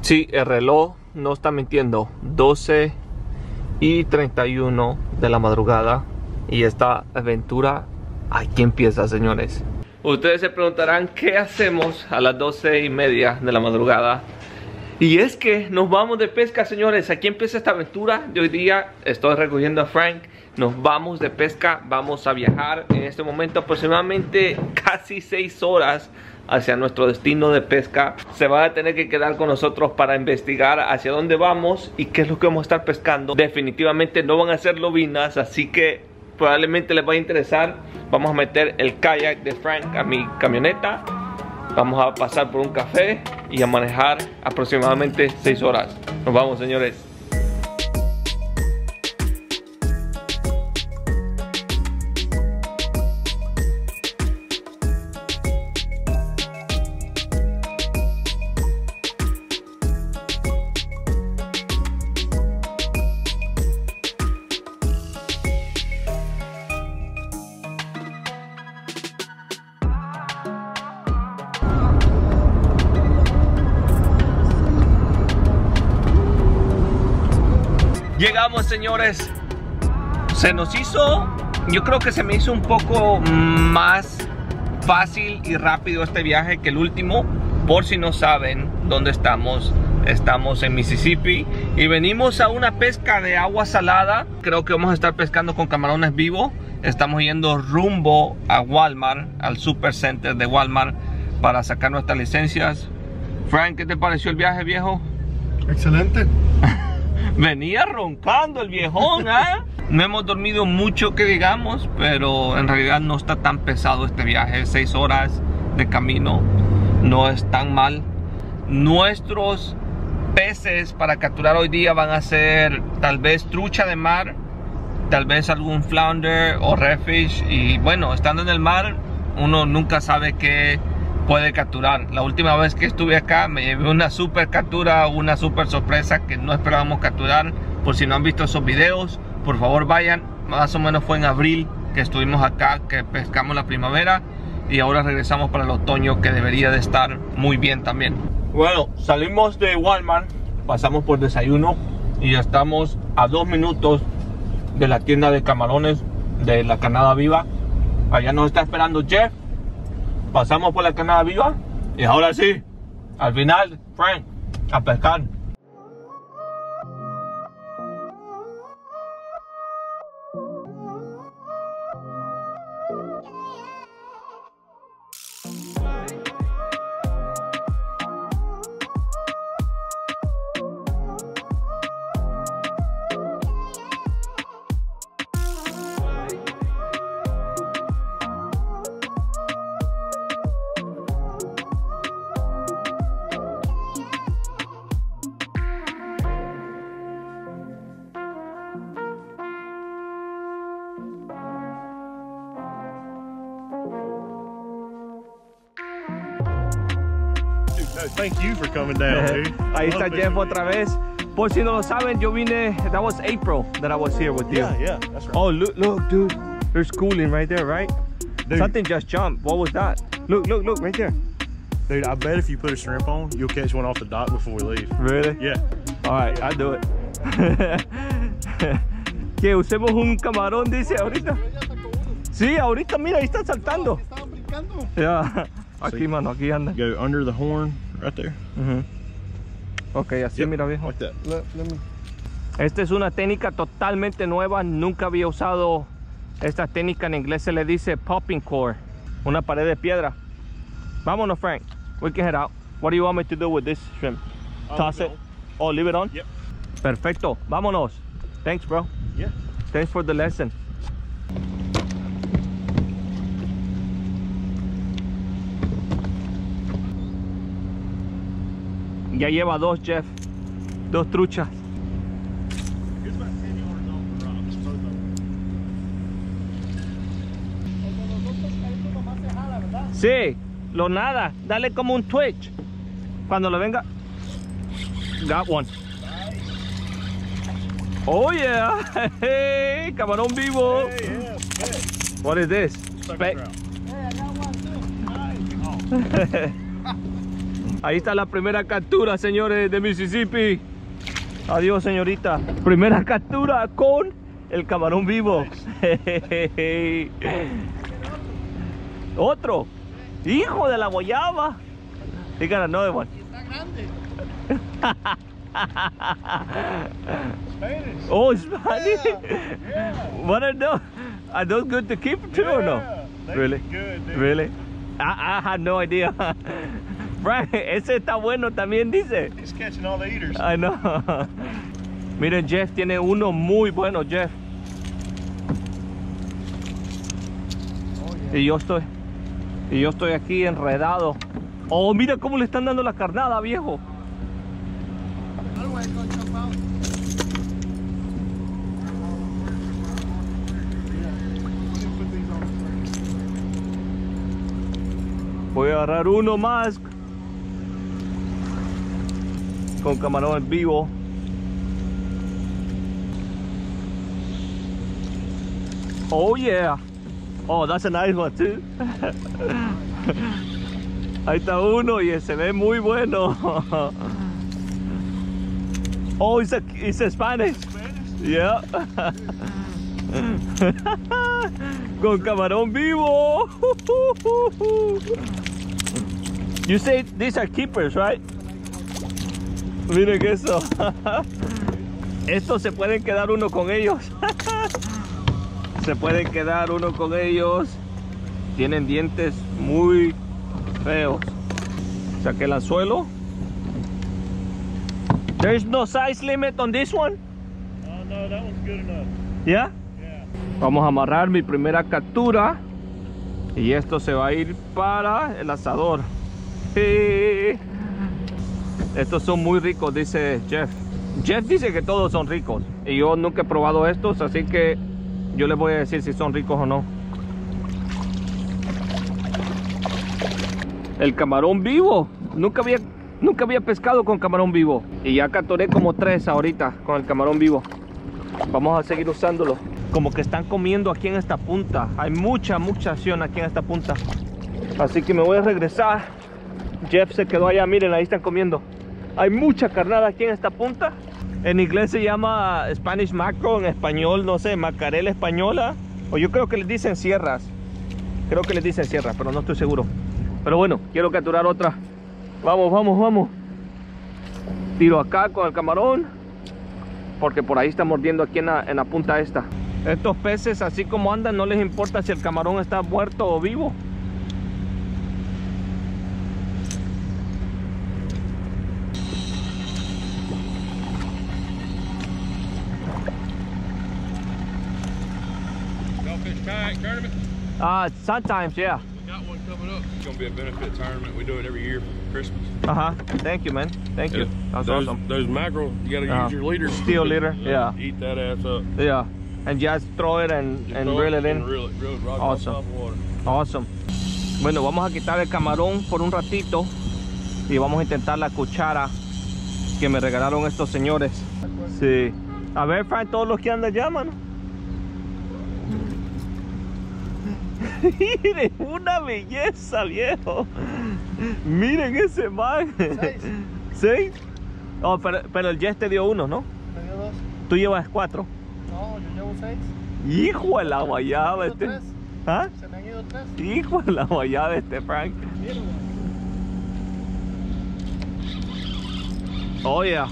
Sí, el reloj no está mintiendo. 12:31 de la madrugada. Y esta aventura aquí empieza, señores. Ustedes se preguntarán qué hacemos a las 12:30 de la madrugada. Y es que nos vamos de pesca, señores. Aquí empieza esta aventura de hoy día. Estoy recogiendo a Frank. Nos vamos de pesca. Vamos a viajar en este momento aproximadamente casi 6 horas hacia nuestro destino de pesca. Se van a tener que quedar con nosotros para investigar hacia dónde vamos y qué es lo que vamos a estar pescando. Definitivamente no van a ser lobinas, así que probablemente les va a interesar. Vamos a meter el kayak de Frank a mi camioneta. Vamos a pasar por un café y a manejar aproximadamente 6 horas. Nos vamos, señores. Llegamos, señores. Se nos hizo, yo creo que se me hizo un poco más fácil y rápido este viaje que el último. Por si no saben dónde estamos, estamos en Mississippi y venimos a una pesca de agua salada. Creo que vamos a estar pescando con camarones vivos. Estamos yendo rumbo a Walmart, al Super Center de Walmart, para sacar nuestras licencias. Frank, ¿qué te pareció el viaje, viejo? Excelente. Venía roncando el viejón, ¿eh? No hemos dormido mucho que digamos, pero en realidad no está tan pesado este viaje. 6 horas de camino no es tan mal. Nuestros peces para capturar hoy día van a ser tal vez trucha de mar, tal vez algún flounder o redfish. Y bueno, estando en el mar, uno nunca sabe qué puede capturar. La última vez que estuve acá me llevé una super captura, una super sorpresa que no esperábamos capturar. Por si no han visto esos videos, por favor vayan. Más o menos fue en abril que estuvimos acá, que pescamos la primavera, y ahora regresamos para el otoño, que debería de estar muy bien también. Bueno, salimos de Walmart, pasamos por desayuno y ya estamos a 2 minutos de la tienda de camarones de la Canada Viva. Allá nos está esperando Jeff. Pasamos por la Canada Viva y ahora sí, al final, Frank, a pescar. Thank you for coming down, dude. Ahí está Jeff otra vez. Por si no lo saben, yo vine, that was April that I was here with you. Yeah, that's right. Oh, look, dude. There's schooling right there, right? Dude. Something just jumped. What was that? Look, right there. Dude, I bet if you put a shrimp on, you'll catch one off the dock before we leave. Really? Yeah. All right, I'll do it. Que usemos un camarón, dice ahorita. Sí, ahorita, mira, ahí está saltando. Estaban brincando. Yeah. Aquí, mano, aquí anda. Go under the horn, right there. Ok, así, Yep, mira, viejo. like that. Let me... Esta es una técnica totalmente nueva. Nunca había usado esta técnica. En inglés se le dice popping core. Una pared de piedra. Vámonos, Frank. We can head out. What do you want me to do with this shrimp? Toss it? Oh, leave it on? Yep. Perfecto. Vámonos. Thanks, bro. Yeah. Thanks for the lesson. Ya lleva 2, Jeff. 2 truchas. It's about 10 yards off the rocks, both of them. Sí, lo nada. Dale como un twitch. Cuando lo venga. Got one. Oh yeah. Hey, camarón vivo. Hey, yeah, good. What is this? Sucker trout. Hey, I got one too. Nice. Oh. Ahí está la primera captura, señores, de Mississippi. Adiós, señorita. Primera captura con el camarón vivo. Otro. Hijo de la guayaba. He got another one. Está grande. Spanish. Oh, Spanish. Yeah. What are those good to keep too or no? They Really? Good, dude. Really? I had no idea. Right, ese está bueno también, dice. He's catching all the eaters. I know. Miren, Jeff tiene uno muy bueno, Jeff. Y yo estoy aquí enredado. Oh, mira cómo le están dando la carnada, viejo. Otherwise, gonna jump out. Voy a agarrar uno más con camarón en vivo. Oh yeah. Oh, that's a nice one too. Ahí está uno y se ve muy bueno. Oh, it's a Spanish. Yeah. Con camarón vivo. You say these are keepers, right? Miren eso. Estos se pueden quedar uno con ellos. Se pueden quedar uno con ellos. Tienen dientes muy feos. Saqué el anzuelo. There's no size limit on this one. Oh no, that one's good enough. Yeah. Yeah. Vamos a amarrar mi primera captura. Y esto se va a ir para el asador. Estos son muy ricos, dice Jeff. Jeff dice que todos son ricos. Y yo nunca he probado estos, así que yo les voy a decir si son ricos o no. El camarón vivo. Nunca había pescado con camarón vivo. Y ya capturé como 3 ahorita con el camarón vivo. Vamos a seguir usándolo. Como que están comiendo aquí en esta punta. Hay mucha acción aquí en esta punta. Así que me voy a regresar. Jeff se quedó allá, miren, ahí están comiendo. Hay mucha carnada aquí en esta punta. En inglés se llama Spanish mackerel, en español, no sé, macarela española. O yo creo que les dicen sierras. Creo que les dicen sierras, pero no estoy seguro. Pero bueno, quiero capturar otra. Vamos. Tiro acá con el camarón. Porque por ahí está mordiendo aquí en la punta esta. Estos peces, así como andan, no les importa si el camarón está muerto o vivo. Fish kayak tournament? Sometimes, yeah. We got one coming up. It's gonna be a benefit tournament. We do it every year for Christmas. Thank you, man. Thank you. That's awesome. Those mackerel, you gotta use your leader. Steel leader, yeah. Eat that ass up. Yeah. And just throw it and reel it in. Reel it right Awesome. on top of water. Awesome. Bueno, vamos a quitar el camarón por un ratito y vamos a intentar la cuchara que me regalaron estos señores. Sí. A ver, Frank, todos los que andan allá, mano. Miren, una belleza, viejo. Miren ese man. 6. Oh, pero el Jess te dio uno, ¿no? Me dio 2. Tú llevas 4. No, yo llevo 6. Hijo de la guayaba este. 3. ¿Ah? Se me han ido 3. Hijo de la guayaba este, Frank. Mira, Oh, yeah.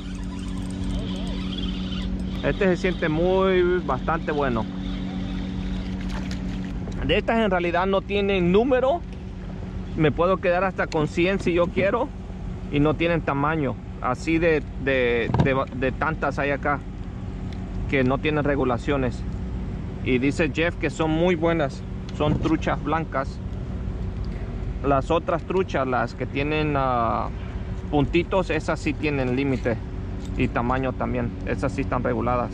Este se siente bastante bueno. De estas en realidad no tienen número. Me puedo quedar hasta con 100 si yo quiero. Y no tienen tamaño. Así de tantas hay acá que no tienen regulaciones. Y dice Jeff que son muy buenas. Son truchas blancas. Las otras truchas, las que tienen puntitos, esas sí tienen límite. Y tamaño también. Esas sí están reguladas.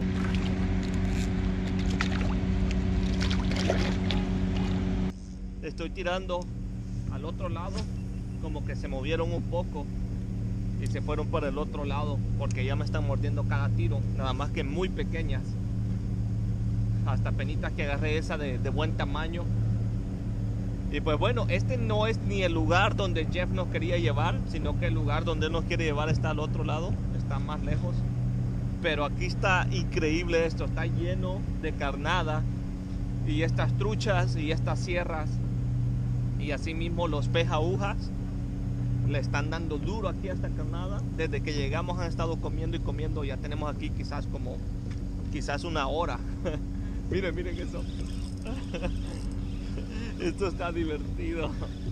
Estoy tirando al otro lado, como que se movieron un poco y se fueron por el otro lado porque ya me están mordiendo cada tiro, nada más que muy pequeñas. Hasta penitas que agarré esa de buen tamaño Y pues bueno, este no es ni el lugar donde Jeff nos quería llevar, sino que el lugar donde él nos quiere llevar está al otro lado, está más lejos. Pero aquí está increíble esto, está lleno de carnada y estas truchas y estas sierras y así mismo los pez agujas le están dando duro aquí a esta carnada. Desde que llegamos han estado comiendo y comiendo, ya tenemos aquí quizás una hora. miren eso. Esto está divertido.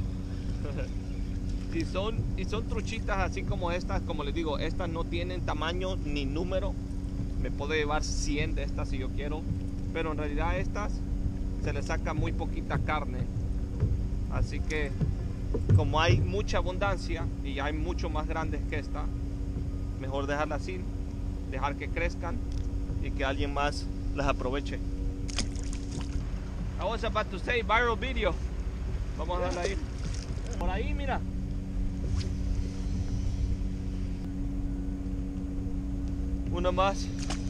y son truchitas así como estas, como les digo, estas no tienen tamaño ni número. Me puedo llevar 100 de estas si yo quiero, pero en realidad estas se les saca muy poquita carne. Así que como hay mucha abundancia y hay mucho más grandes que esta, mejor dejarlas así, dejar que crezcan y que alguien más las aproveche. I was about to say viral video. Vamos a darle ahí. Por ahí, mira. Una más.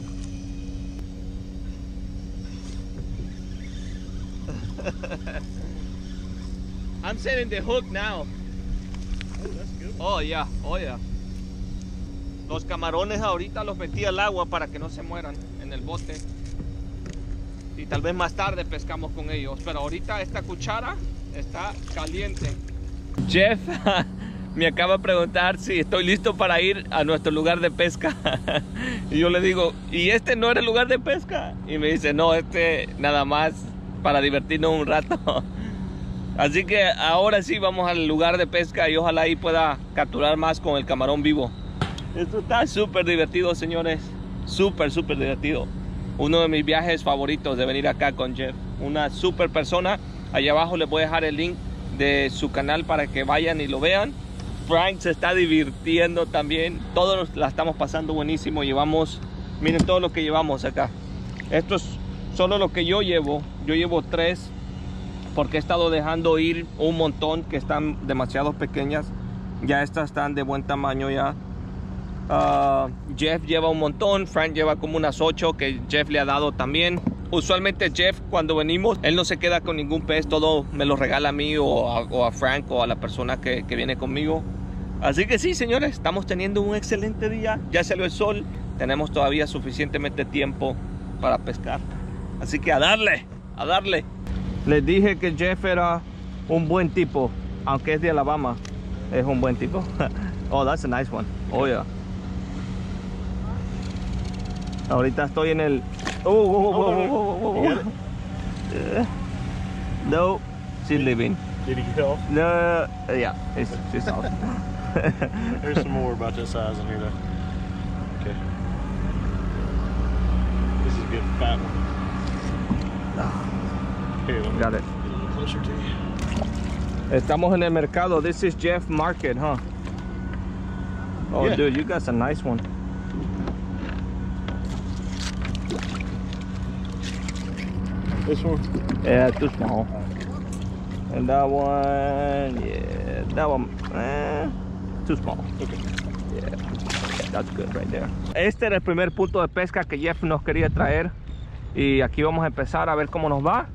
I'm setting the hook now. Oh, that's good. Oh yeah, oh yeah. Los camarones ahorita los metí al agua para que no se mueran en el bote. Y tal vez más tarde pescamos con ellos, pero ahorita esta cuchara está caliente. Jeff me acaba de preguntar si estoy listo para ir a nuestro lugar de pesca. Y yo le digo, ¿y este no era el lugar de pesca? Y me dice, no, este nada más para divertirnos un rato. Así que ahora sí vamos al lugar de pesca y ojalá ahí pueda capturar más con el camarón vivo. Esto está súper divertido, señores. Súper divertido. Uno de mis viajes favoritos de venir acá con Jeff. Una súper persona. Allá abajo les voy a dejar el link de su canal para que vayan y lo vean. Frank se está divirtiendo también. Todos la estamos pasando buenísimo. Llevamos, miren todo lo que llevamos acá. Esto es solo lo que yo llevo. Yo llevo 3 porque he estado dejando ir un montón que están demasiado pequeñas. Ya estas están de buen tamaño ya. Jeff lleva un montón, Frank lleva como unas 8 que Jeff le ha dado también. Usualmente Jeff, cuando venimos, él no se queda con ningún pez, todo me lo regala a mí o a Frank o a la persona que viene conmigo. Así que sí, señores, estamos teniendo un excelente día. Ya salió el sol, tenemos todavía suficientemente tiempo para pescar. Así que a darle, a darle. Les dije que Jeff era un buen tipo, aunque es de Alabama, es un buen tipo. Oh, that's a nice one. Oh, yeah. Ahorita estoy en el... No, she's leaving. Did he get off? No, yeah, she's off. There's some more about this size in here though. Okay. This is a good fat one. Here, let me Got it. get a little closer to you. Estamos en el mercado. This is Jeff Market, huh? Oh, Yeah. dude, you got a nice one. This one? Yeah, too small. And that one, yeah, that one, too small. Okay. Yeah, that's good right there. Este era el primer punto de pesca que Jeff nos quería traer. Y aquí vamos a empezar a ver cómo nos va.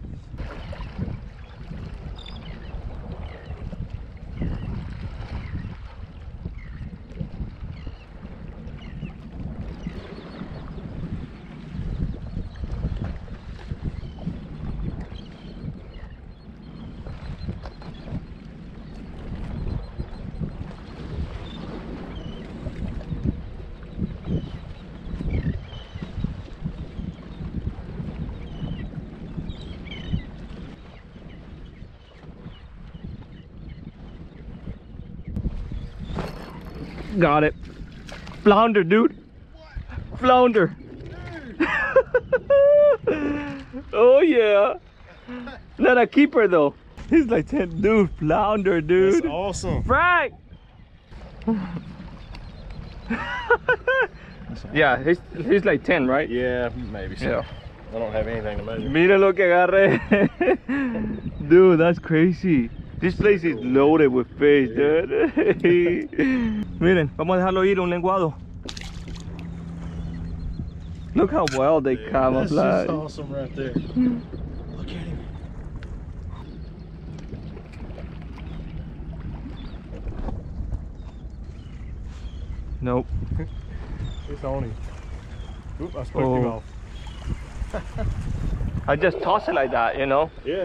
Got it. Flounder, dude. Flounder. Oh yeah. Not a keeper though. He's like 10. Dude, flounder, dude. That's awesome. Frank. Yeah, he's like 10, right? Yeah, maybe so. Yeah. I don't have anything to measure. Mira lo que agarré. Dude, that's crazy. This place is loaded with fish, dude. Miren, vamos a dejarlo ir, un lenguado. Look how well they That's camouflage. just awesome right there. Look at him. Nope. It's on him. Oop, I spooked him off. I just toss it like that, you know? Yeah.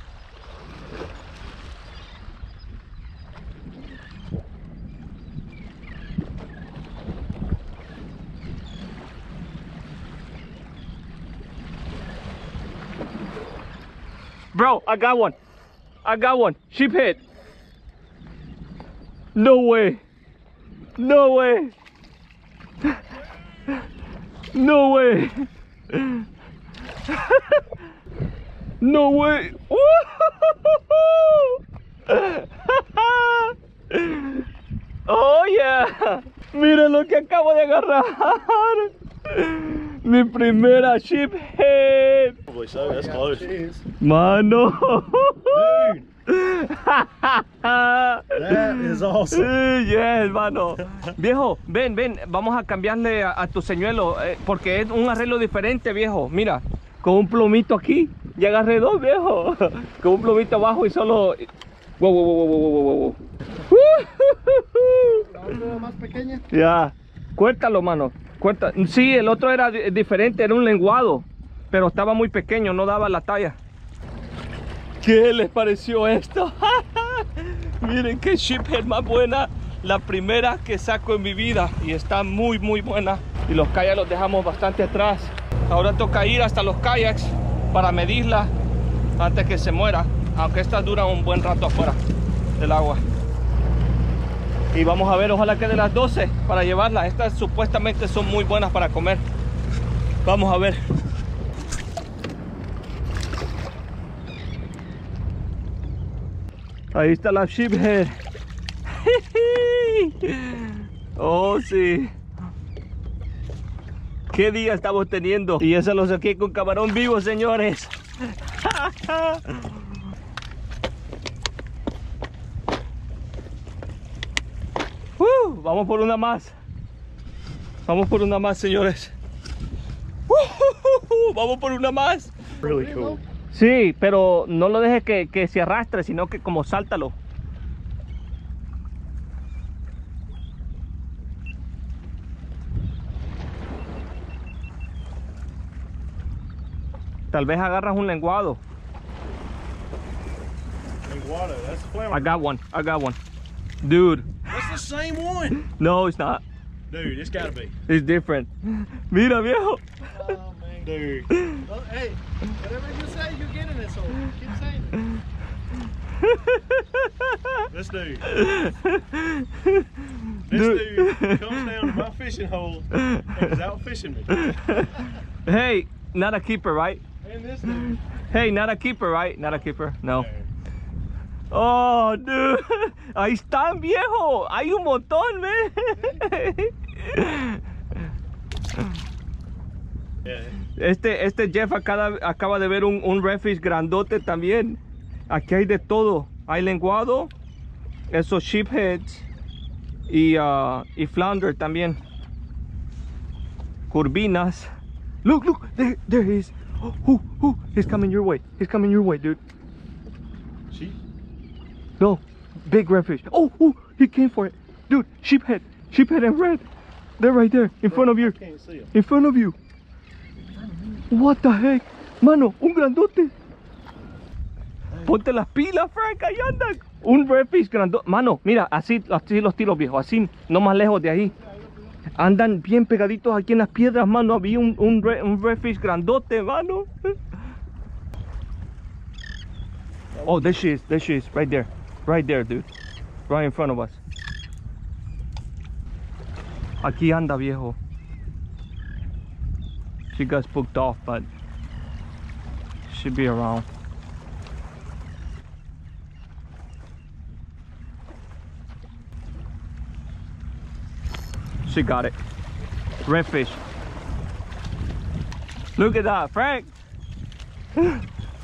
Bro, I got one. I got one. Sheephead. No way. No way. No way. No way. Oh yeah. Miren lo que acabo de agarrar. Mi primera sheephead. Probably so, that's close. Mano. Dude, that is awesome. Yes, mano. Viejo, ven, vamos a cambiarle a tu señuelo porque es un arreglo diferente, viejo. Mira, con un plomito aquí. Ya agarré dos, viejo. Con un plomito abajo y solo... Wow. La otra más pequeña. Ya, cuéntalo, mano. Sí, el otro era diferente, era un lenguado, pero estaba muy pequeño, no daba la talla. ¿Qué les pareció esto? Miren qué sheephead más buena. La primera que saco en mi vida y está muy buena. Y los kayaks los dejamos bastante atrás. Ahora toca ir hasta los kayaks para medirla antes que se muera. Aunque estas duran un buen rato afuera del agua. Y vamos a ver, ojalá que de las 12 para llevarlas. Estas supuestamente son muy buenas para comer. Vamos a ver. Ahí está la sheephead. Oh, sí. ¿Qué día estamos teniendo? Y eso lo saqué con camarón vivo, señores. Vamos por una más. Vamos por una más, señores. Vamos por una más. Really cool. Sí, pero no lo dejes que se arrastre, sino que como sáltalo. Tal vez agarras un lenguado. Lenguado, that's the flounder. I got one. Dude. That's the same one. No, it's not. Dude, it's gotta be. It's different. Mira, viejo. Oh, man. Dude. Well, hey, whatever you say, you're getting it, so keep saying it. This dude comes down to my fishing hole and is out fishing me. Hey, not a keeper, right? And this dude. Hey, not a keeper, right? Not a keeper, no. Oh, dude. Ahí están, viejo. Hay un montón, man. Este Jeff acaba de ver un redfish grandote también. Aquí hay de todo. Hay lenguado, esos sheepheads y flounder también. Curvinas. Look, there he is. Oh, he's coming your way. He's coming your way, dude. Sheep? No, big redfish. Oh, he came for it. Dude, sheephead and red. They're right there, in front of you. I can't see him. In front of you. What the heck? Mano, un grandote. Ponte las pilas, Frank, ahí andan. Un redfish grandote. Mano, mira, así los tiros, viejo. Así, no más lejos de ahí. Andan bien pegaditos aquí en las piedras, mano. Había un redfish grandote, mano. Oh, there she is, right there. Right there, dude. Right in front of us. Aquí anda, viejo. She got spooked off, but should be around. She got it. Redfish. Look at that, Frank. Dude,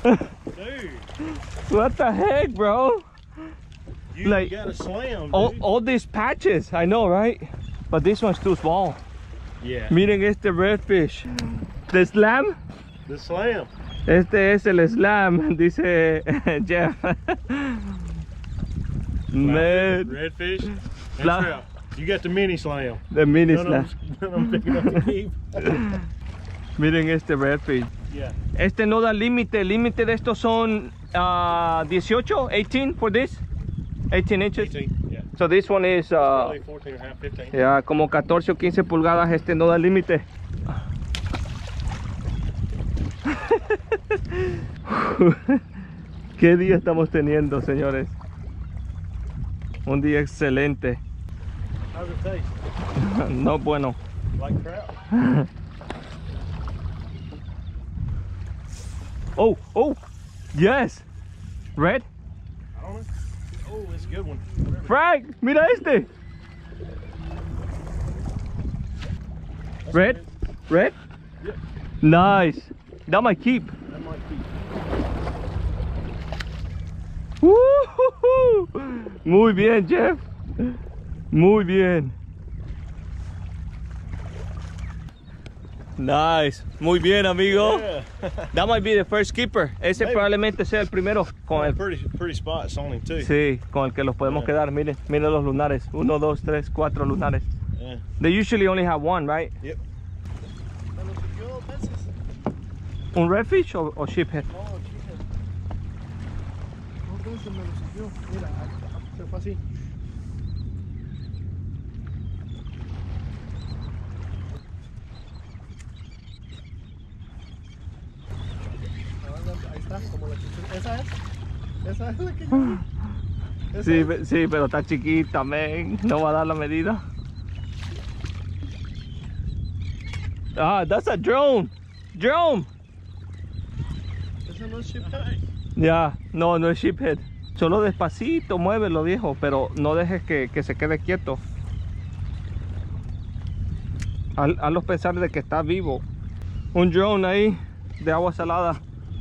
What the heck, bro? you Like, got a slam, dude. All these patches, I know, right? But this one's too small. Yeah. Miren este redfish. The slam. The slam. Este es el slam, dice Jeff. Man. Redfish. And Fla- trout. You got the mini slam. The mini None slam. of them picking up the keep. Miren este redfish. Yeah. Este no da límite. El límite de estos son 18, 18 for this. 18 inches. 18, yeah. So this one is Probably 14 and a half, 15. ya como 14 o 15 pulgadas. Este no da límite. ¿Qué día estamos teniendo, señores? Un día excelente. How's it taste? No bueno. Like crap? Oh, oh, yes. Red. I don't know. Oh, it's a good one. Frank, mira este. Red, red. Yeah. Nice. That might keep. That might keep. Woo-hoo-hoo. Muy bien, Jeff. Muy bien. Nice. Muy bien, amigo. Yeah. That might be the first keeper. Ese Maybe. probablemente sea el primero con el Pretty spots on him too. sí, con el que los podemos Yeah. quedar. Miren, miren los lunares. 1, 2, 3, 4 lunares. Yeah. They usually only have one, right? Yep. Me lo siguió veces. Un redfish o sheephead? No, chica. 2 veces me lo siguió. Mira, se fue así. Ahí está, como la que esa es. Esa es la que yo vi. Esa Sí, es. sí, pero está chiquita, man. No va a dar la medida. Ah, that's a drone. Drone. Esa no es sheephead. Ya, no, no es sheephead. Solo despacito, muévelo, viejo, pero no dejes que se quede quieto. Hazlos pensar de que está vivo. Un drone ahí de agua salada.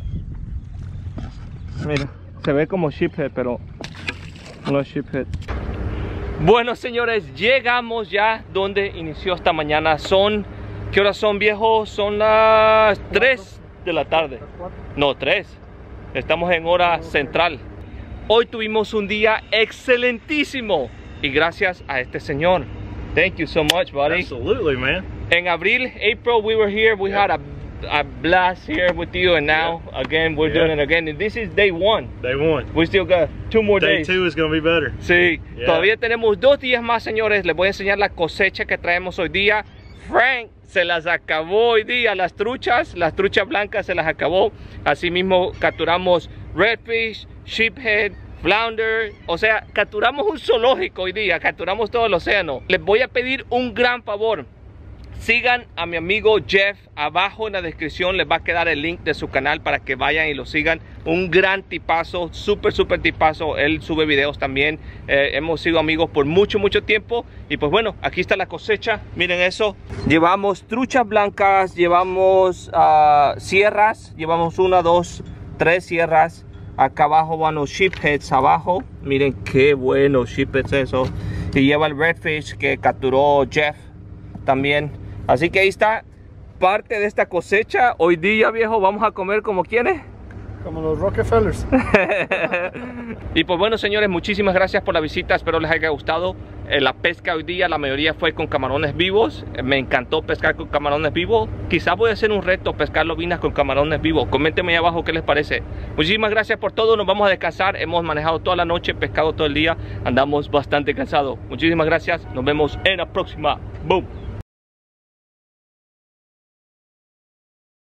Mira, se ve como sheephead, pero no es sheephead. Bueno, señores, llegamos ya donde inició esta mañana. ¿Qué horas son, viejo? Son las 3 de la tarde. No, 3. Estamos en hora central. Hoy tuvimos un día excelentísimo y gracias a este señor. Thank you so much, buddy. Absolutely, man. En abril, April, we were here. We had a blast here with you, and now again we're doing it again. And this is day 1. Day 1. We still got 2 more Day days. 2 is going to be better. Sí, Yeah. todavía tenemos 2 días más, señores. Les voy a enseñar la cosecha que traemos hoy día. Frank se las acabó hoy día, las truchas blancas se las acabó. Asimismo capturamos redfish, sheephead, flounder, o sea, capturamos un zoológico hoy día, capturamos todo el océano. Les voy a pedir un gran favor. Sigan a mi amigo Jeff. Abajo en la descripción les va a quedar el link de su canal para que vayan y lo sigan. Un gran tipazo, súper tipazo. Él sube videos también. Hemos sido amigos por mucho tiempo. Y pues bueno, aquí está la cosecha. Miren eso. Llevamos truchas blancas, llevamos sierras. Llevamos 1, 2, 3 sierras. Acá abajo van los sheepheads abajo. Miren qué bueno sheepheads eso. Y lleva el redfish que capturó Jeff también. Así que ahí está parte de esta cosecha. Hoy día, viejo, vamos a comer como quienes. Como los Rockefellers. Y pues bueno, señores, muchísimas gracias por la visita. Espero les haya gustado. La pesca hoy día, la mayoría fue con camarones vivos. Me encantó pescar con camarones vivos. Quizás voy a hacer un reto, pescar lobinas con camarones vivos. Coméntenme ahí abajo qué les parece. Muchísimas gracias por todo. Nos vamos a descansar. Hemos manejado toda la noche, pescado todo el día. Andamos bastante cansados. Muchísimas gracias. Nos vemos en la próxima. Boom.